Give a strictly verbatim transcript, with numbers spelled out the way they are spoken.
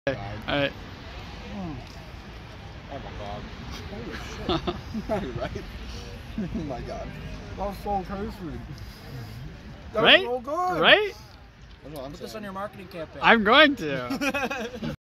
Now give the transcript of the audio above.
All right. Mm. Oh my god. Holy shit. Right? Oh my god. That was so tasty. That Right? was so good. Right? That's what I'm Put this saying. on your marketing campaign. I'm going to.